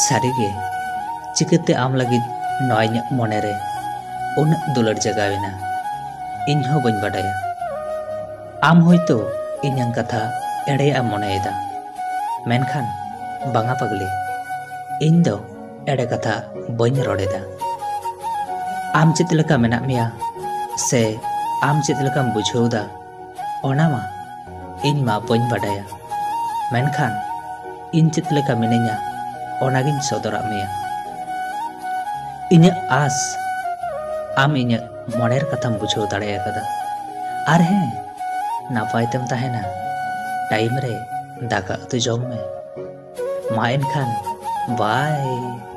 सारिगे चिकते आम लगी नॉय मोनेरे उन दुलर जगावेना इन हो बन बाडाया आम होइतो इन्यां कथा एड़े आ मोनेदा मेनखान बांगा पगली इन दो एड़े कथा बन रोडेदा आम चेत लेका मेना मिया से आम चेत लेकाम बुझावदा ओनामा इन मा बन बाडाया मेनखान इन चेत लेका मिनेኛ ओनागिन सदरा मिया इन्या आस आम इन्या मोनेर कथाम बुझाव दाड़े आकदा आर हें नापाय तेम ताहेना टाइम रे दाका उतु जम में मा एनखान बाय।